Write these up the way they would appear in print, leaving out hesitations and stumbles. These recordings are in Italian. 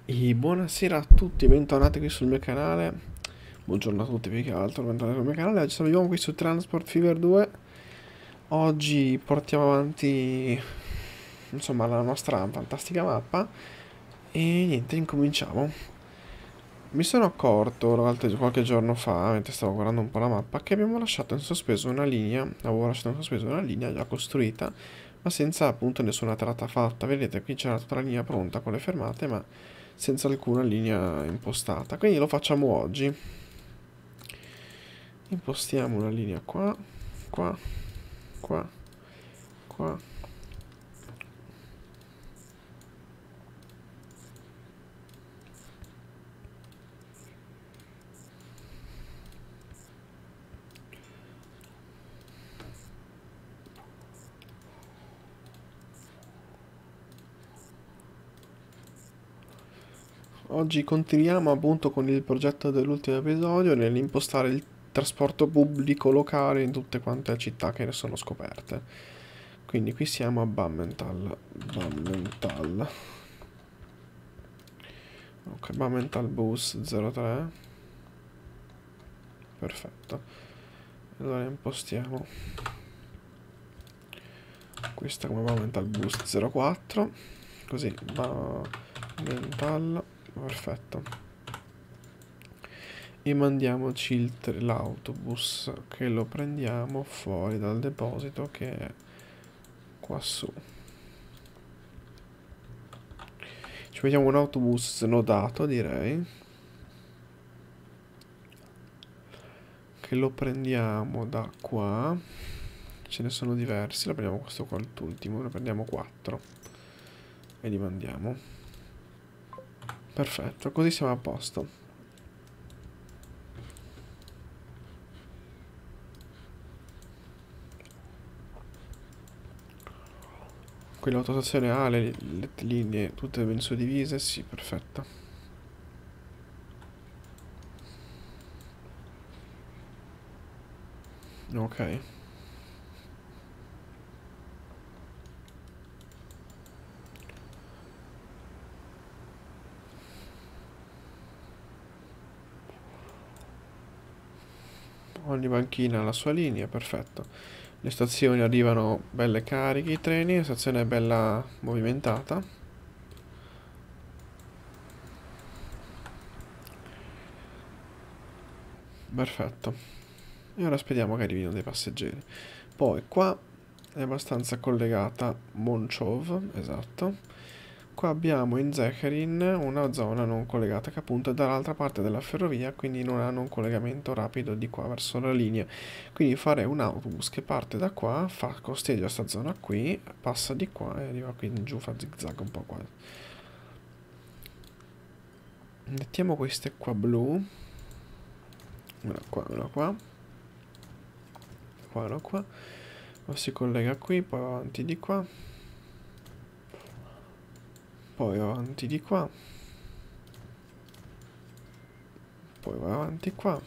E buonasera a tutti, bentornati qui sul mio canale. Buongiorno a tutti, più che altro, bentornati sul mio canale. Oggi siamo qui su Transport Fever 2. Oggi portiamo avanti, insomma, la nostra fantastica mappa. E niente, incominciamo. Mi sono accorto, qualche giorno fa, mentre stavo guardando un po' la mappa, che abbiamo lasciato in sospeso una linea. Avevo lasciato in sospeso una linea già costruita, ma senza appunto nessuna tratta fatta. Vedete, qui c'era tutta la linea pronta con le fermate, ma senza alcuna linea impostata. Quindi lo facciamo oggi. Impostiamo una linea qua, qua, qua, qua. Oggi continuiamo appunto con il progetto dell'ultimo episodio nell'impostare il trasporto pubblico locale in tutte quante le città che ne sono scoperte. Quindi qui siamo a Bammental. Bammental. Ok, Bammental Bus 03. Perfetto. Allora impostiamo questa come Bammental Bus 04. Così, Bammental. Perfetto. E mandiamoci l'autobus che lo prendiamo fuori dal deposito che è qua su. Ci vediamo un autobus snodato, direi. Che lo prendiamo da qua. Ce ne sono diversi. Lo prendiamo questo qua, l'ultimo. Ne prendiamo 4. E li mandiamo. Perfetto, così siamo a posto. Qui l'autostazione ha le linee tutte ben suddivise. Sì, perfetto. Ok. Ogni banchina ha la sua linea, perfetto. Le stazioni arrivano belle cariche, i treni, la stazione è bella movimentata. Perfetto. E ora speriamo che arrivino dei passeggeri. Poi qua è abbastanza collegata Monchov, esatto. Qua abbiamo in Zecherin una zona non collegata che appunto è dall'altra parte della ferrovia, quindi non hanno un collegamento rapido di qua verso la linea. Quindi fare un autobus che parte da qua, costeggia questa zona qui, passa di qua e arriva qui in giù, fa zigzag un po' qua. Mettiamo queste qua blu. Una qua, una qua. Qua, una qua. Ma si collega qui, poi avanti di qua. Poi avanti di qua. Poi va avanti qua.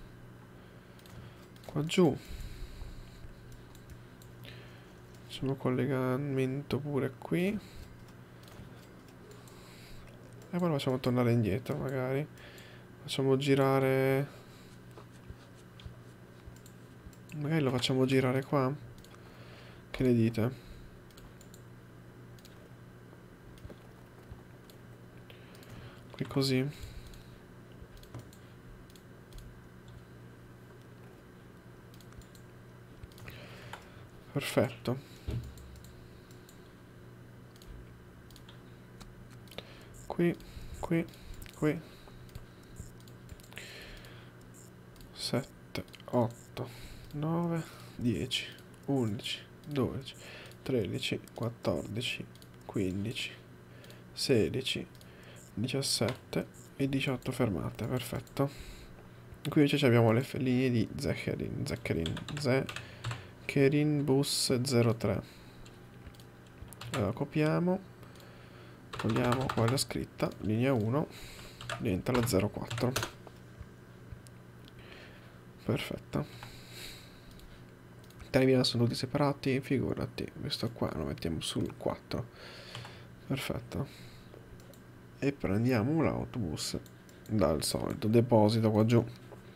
Qua giù. Facciamo collegamento pure qui. E poi lo facciamo tornare indietro magari. Facciamo girare. Magari lo facciamo girare qua. Che ne dite? Qui così. Perfetto. Qui, qui, qui. 7, 8, 9, 10, 11, 12, 13, 14, 15, 16, 17 e 18 fermate, perfetto. Qui invece abbiamo le linee di Zecherin Bus 03. Allora copiamo, togliamo qua la scritta, linea 1, diventa la 04. Perfetto. Termina sono tutti separati, figurati, questo qua lo mettiamo sul 4. Perfetto. e prendiamo l'autobus dal solito deposito qua giù.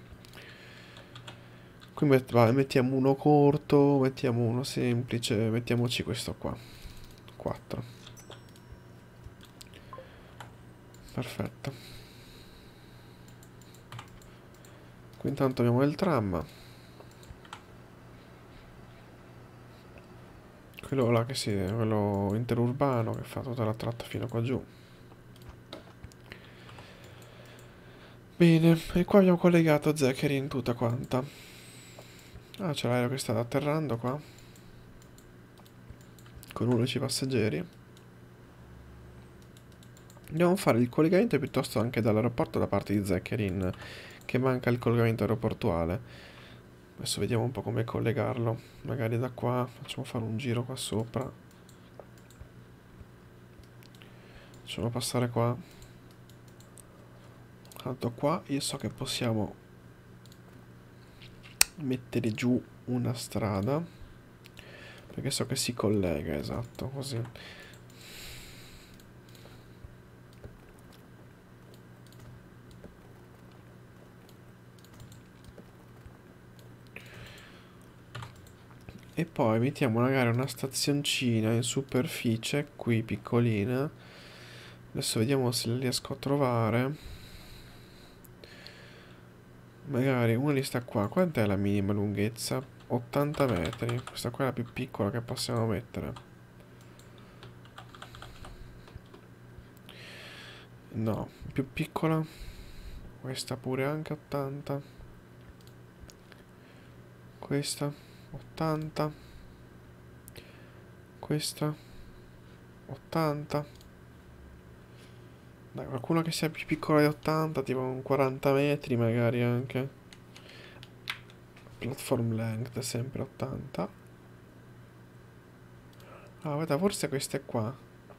Qui mettiamo uno corto, mettiamo uno semplice, mettiamoci questo qua. 4. Perfetto. Qui intanto abbiamo il tram. Quello là che si, quello interurbano che fa tutta la tratta fino qua giù. Bene, e qua abbiamo collegato Zechary tutta quanta. Ah, c'è l'aereo che sta atterrando qua. Con 11 passeggeri. Dobbiamo fare il collegamento piuttosto anche dall'aeroporto da parte di Zechary, che manca il collegamento aeroportuale. Adesso vediamo un po' come collegarlo. Magari da qua facciamo fare un giro qua sopra. Facciamo passare qua. Tanto qua io so che possiamo mettere giù una strada. Perché so che si collega, esatto, così. E poi mettiamo magari una stazioncina in superficie, qui piccolina. Adesso vediamo se la riesco a trovare. Magari una di sta qua. Quant'è la minima lunghezza? 80 metri. Questa qua è la più piccola che possiamo mettere. No, più piccola. Questa pure anche 80. Questa 80. Questa 80. Dai, qualcuno che sia più piccola di 80, tipo un 40 metri magari anche. Platform length è sempre 80. Ah, guarda, forse queste qua.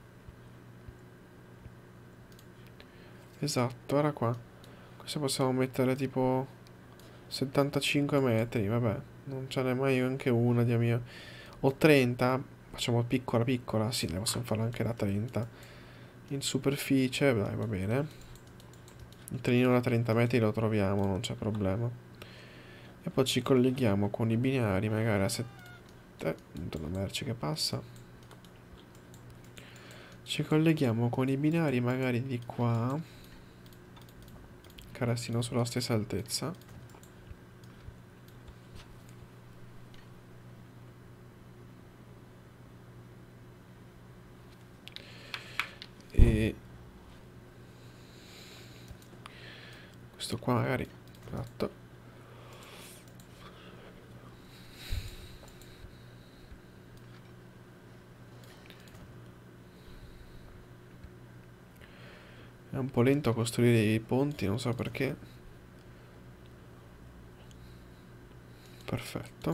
Esatto, era qua. Questa possiamo mettere tipo 75 metri, vabbè. Non ce n'è mai anche una, Dio mio. O 30, facciamo piccola piccola. Sì, ne possiamo farla anche da 30. In superficie, dai, va bene. Il trenino da 30 metri lo troviamo, non c'è problema. E poi ci colleghiamo con i binari, magari a 7. La merce che passa. Ci colleghiamo con i binari, magari di qua. Che restino sulla stessa altezza. E questo qua magari. Esatto. È un po' lento a costruire i ponti, non so perché. Perfetto.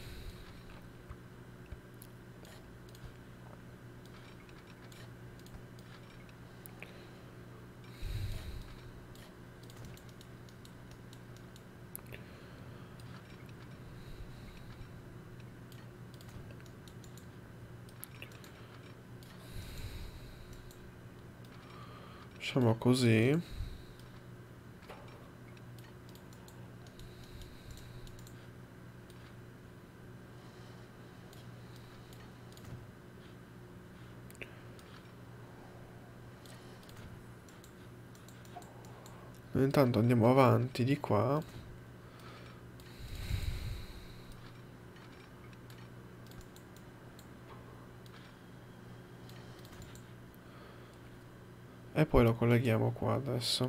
Facciamo così. Intanto andiamo avanti di qua. E poi lo colleghiamo qua adesso.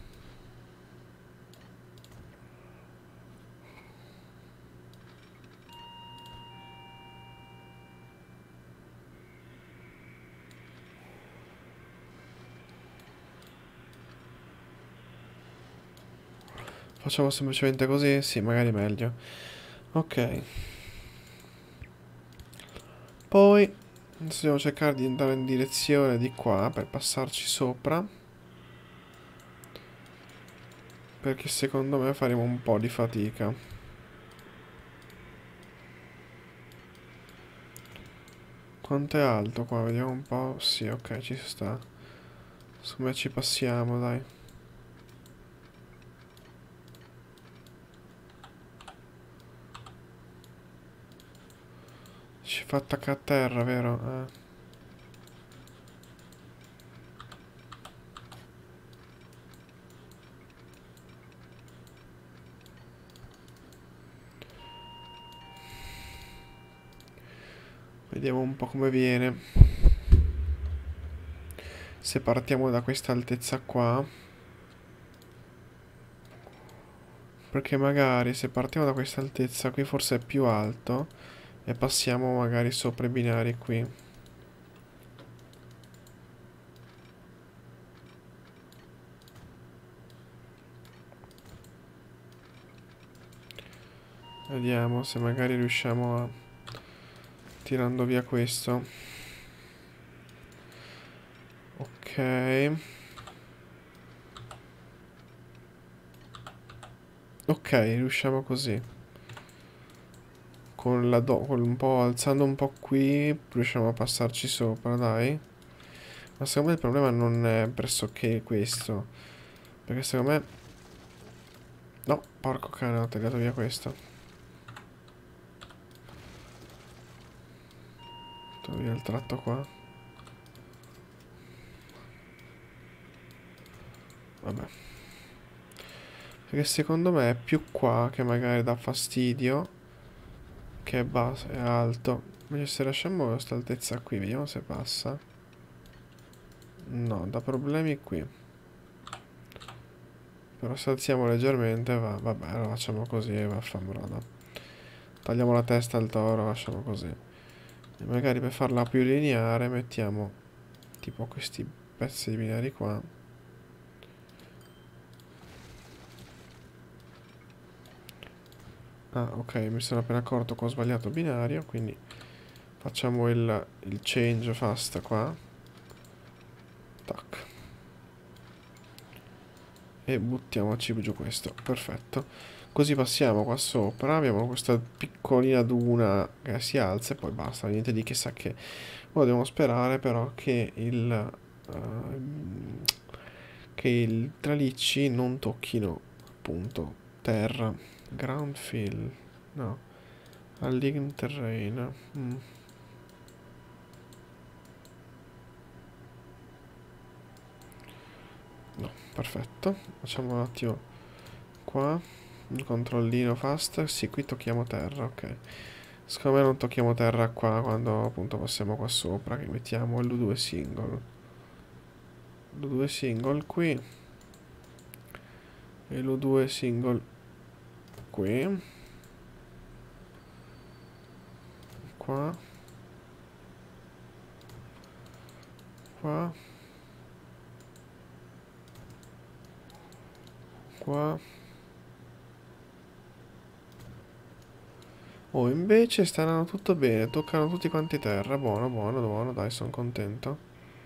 Facciamo semplicemente così? Sì, magari meglio. Ok. Poi adesso dobbiamo cercare di andare in direzione di qua per passarci sopra. Perché secondo me faremo un po' di fatica. Quanto è alto qua? Vediamo un po'. Sì, ok, ci sta. Secondo me ci passiamo, dai. Ci fa attaccare a terra, vero? Vediamo un po' come viene. Se partiamo da questa altezza qua. Perché magari se partiamo da questa altezza qui forse è più alto. E passiamo magari sopra i binari qui. Vediamo se magari riusciamo a... tirando via questo. Ok. Ok, riusciamo così. Con un po' alzando un po' qui riusciamo a passarci sopra, dai. Ma secondo me il problema non è pressoché questo. Perché secondo me... No, porco cane, ho tagliato via questo. Ho tolto via il tratto qua. Vabbè. Perché secondo me è più qua che magari dà fastidio. Che è basso, è alto. Meglio se lasciamo questa altezza qui, vediamo se passa. No, dà problemi qui. Però se alziamo leggermente va. Vabbè, lo facciamo così e vaffanbroda. Tagliamo la testa al toro, lasciamo così. E magari per farla più lineare mettiamo tipo questi pezzi di binari qua. Ah, ok, mi sono appena accorto che ho sbagliato binario, quindi facciamo il change fast qua. Tac. E buttiamoci giù questo, perfetto. Così passiamo qua sopra, abbiamo questa piccolina duna che si alza e poi basta, niente di chissà che. Ora dobbiamo sperare però che i tralicci non tocchino appunto terra. Ground fill, no, Allign terrain. No, perfetto. Facciamo un attimo qua un controllino fast. Sì, qui tocchiamo terra, ok. Secondo me non tocchiamo terra qua quando appunto passiamo qua sopra, che mettiamo l'U2 single. L'U2 single qui e l'U2 single qui. Qua. Qua. Qua. Oh, invece sta andando tutto bene, toccano tutti quanti terra. Buono, buono, buono, dai, sono contento.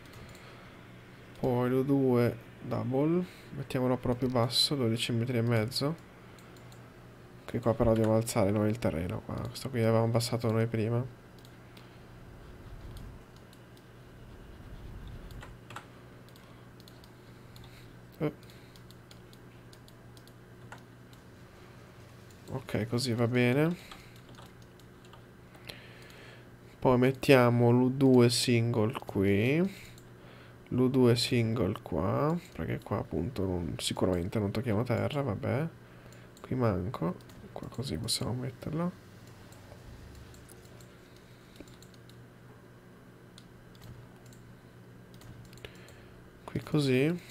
Poi l'U2 double, mettiamolo proprio basso, 12 metri e mezzo. Qui qua però dobbiamo alzare noi il terreno qua. Questo qui avevamo abbassato noi prima. Eh, ok, così va bene. Poi mettiamo l'U2 single qui. L'U2 single qua. Perché qua appunto sicuramente non tocchiamo terra, vabbè. Qui manco. Qua così possiamo metterlo. Qui così.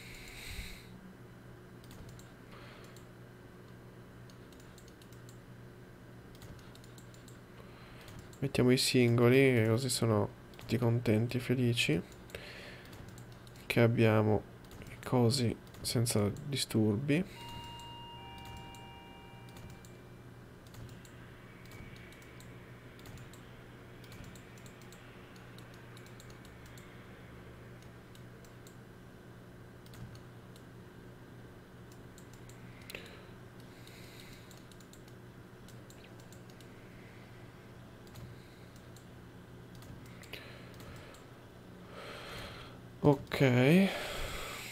Mettiamo i singoli, così sono tutti contenti e felici. Che abbiamo i cosi senza disturbi. Ok.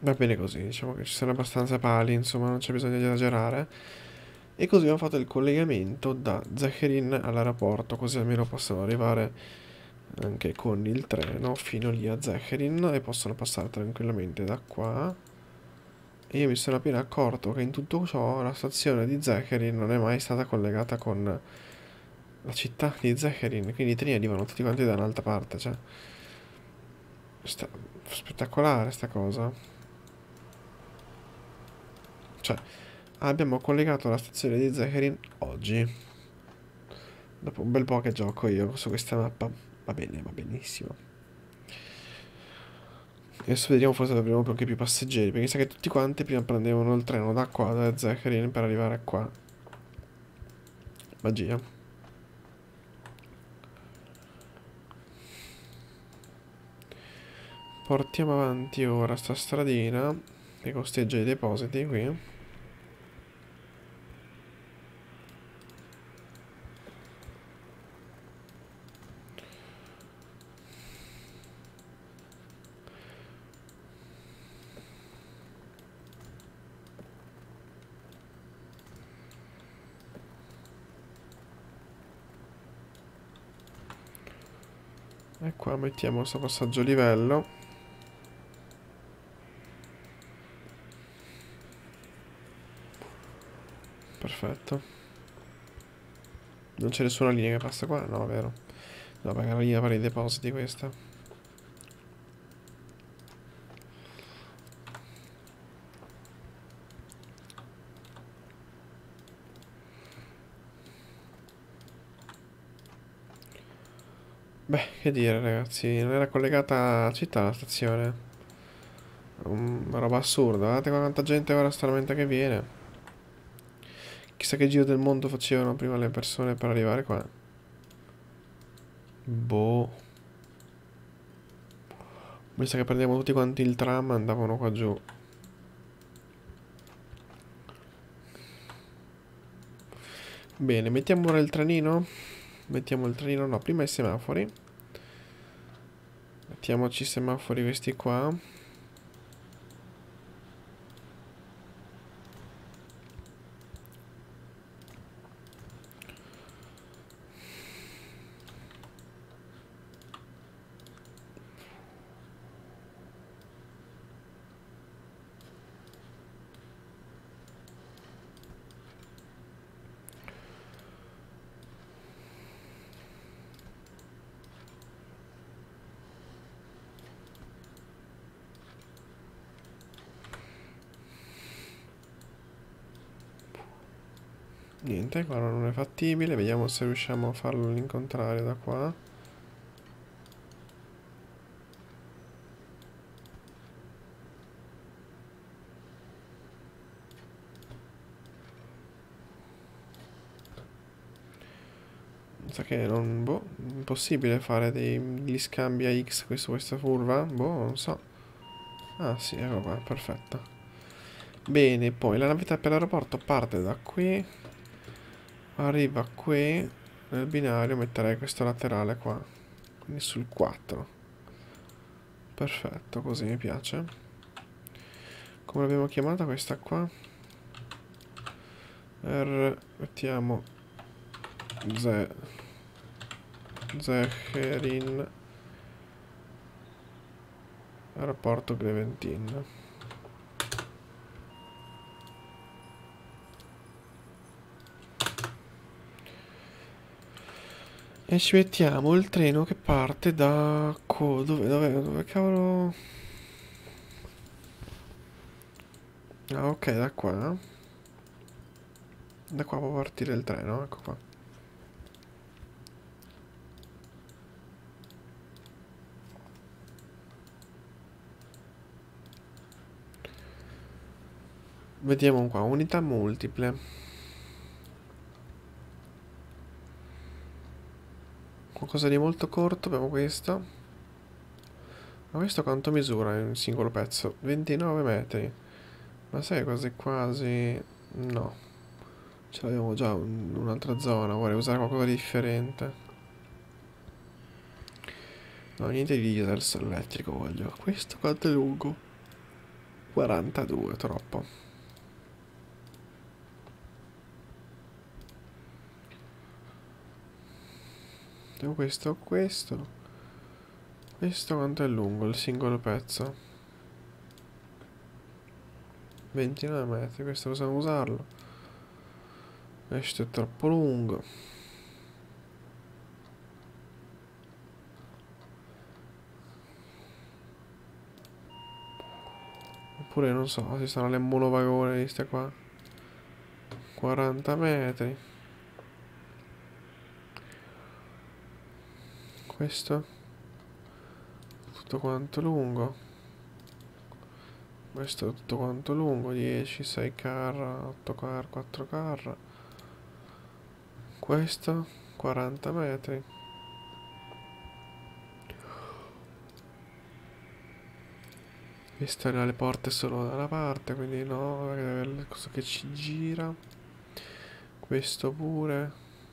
Va bene così, diciamo che ci sono abbastanza pali, insomma non c'è bisogno di esagerare. E così ho fatto il collegamento da Zechrin all'aeroporto, così almeno possono arrivare anche con il treno fino lì a Zechrin e possono passare tranquillamente da qua. E io mi sono appena accorto che in tutto ciò la stazione di Zechrin non è mai stata collegata con la città di Zechrin, quindi i treni arrivano tutti quanti da un'altra parte, cioè, sta- spettacolare sta cosa. Cioè, abbiamo collegato la stazione di Zechrin oggi, dopo un bel po' che gioco io su questa mappa. Va bene, va benissimo. Adesso vediamo, forse avremo anche più passeggeri, perché sa che tutti quanti prima prendevano il treno da qua, da Zechrin, per arrivare qua. Magia. Portiamo avanti ora sta stradina che costeggia i depositi qui. E qua mettiamo questo passaggio a livello. Perfetto. Non c'è nessuna linea che passa qua? No, vero. No, perché è la linea per i depositi questa. Beh, che dire ragazzi, non era collegata alla città la stazione. Una roba assurda, guardate quanta gente ora stranamente che viene. Chissà che giro del mondo facevano prima le persone per arrivare qua. Boh. Mi sa che prendevano tutti quanti il tram e andavano qua giù. Bene, mettiamo ora il trenino. Mettiamo il trenino, no, prima i semafori. Mettiamoci i semafori questi qua. Niente, qua non è fattibile. Vediamo se riusciamo a farlo all'incontrario da qua. Mi sa che non... Boh, impossibile fare degli scambi a X su questa curva. Boh, non so. Ah sì, ecco qua, perfetto. Bene, poi la navetta per l'aeroporto parte da qui. Arriva qui. Nel binario metterei questo laterale qua. Quindi sul 4. Perfetto, così mi piace. Come l'abbiamo chiamata questa qua? Mettiamo Zecherin aeroporto Greventin. E ci mettiamo il treno che parte da... dove cavolo... Ah, ok, da qua. Da qua può partire il treno, ecco qua. Vediamo qua, unità multiple. Qualcosa di molto corto, abbiamo questo. Ma questo quanto misura in un singolo pezzo? 29 metri. Ma sai quasi quasi... No. Ce l'avevo già in un'altra zona, vorrei usare qualcosa di differente. No, niente di diesel elettrico voglio. Questo quanto è lungo? 42, troppo. Devo questo, questo. Questo quanto è lungo il singolo pezzo? 29 metri, questo possiamo usarlo. Questo è troppo lungo. Oppure non so, ci sono le monovagone queste qua. 40 metri. Questo tutto quanto lungo. Questo tutto quanto lungo. 10, 6 carra, 8 carra, 4 carra. Questo 40 metri. Queste le porte solo da una parte, quindi no, perché deve avere questo che ci gira. Questo pure.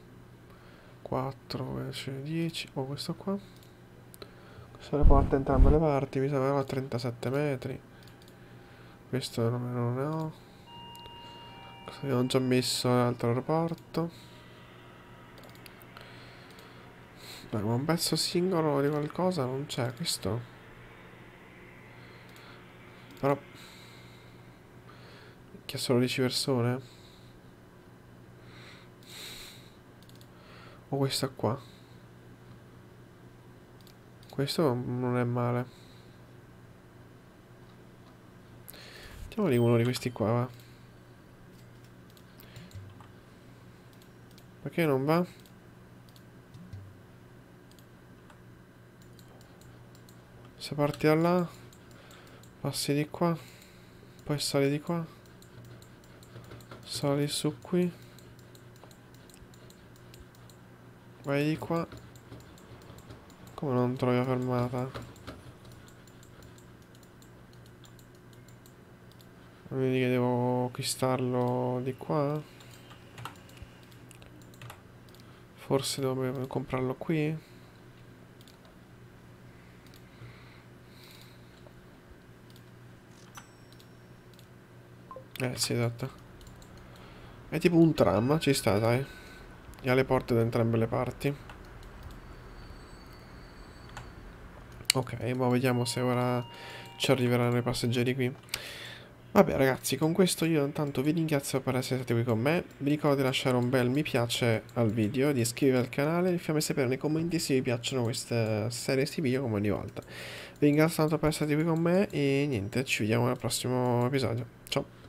4, 10. Oh, questo qua. Questo le porta entrambe le parti, mi sembra a 37 metri. Questo non ne ho. Questo abbiamo già messo l'altro aeroporto. Beh, ma un pezzo singolo di qualcosa non c'è, questo. Però che ha solo 10 persone? O questa qua. Questo non è male. Mettiamoli uno di questi qua, va. Perché non va? Se parti da là, passi di qua, poi sali di qua, sali su qui, vai di qua. Come non trovi la fermata? Vedi che devo acquistarlo di qua? Forse devo comprarlo qui? Sì, esatto. È tipo un tram, ci sta, dai. E ha le porte da entrambe le parti. Ok, ma vediamo se ora ci arriveranno i passeggeri qui. Vabbè ragazzi, con questo io intanto vi ringrazio per essere stati qui con me. Vi ricordo di lasciare un bel mi piace al video, di iscrivervi al canale e fammi sapere nei commenti se vi piacciono queste serie di video come ogni volta. Vi ringrazio tanto per essere stati qui con me e niente, ci vediamo al prossimo episodio. Ciao!